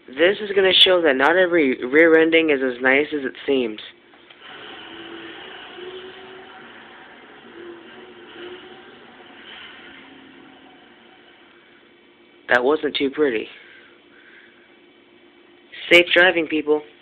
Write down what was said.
This is going to show that not every rear ending is as nice as it seems. That wasn't too pretty. Safe driving, people.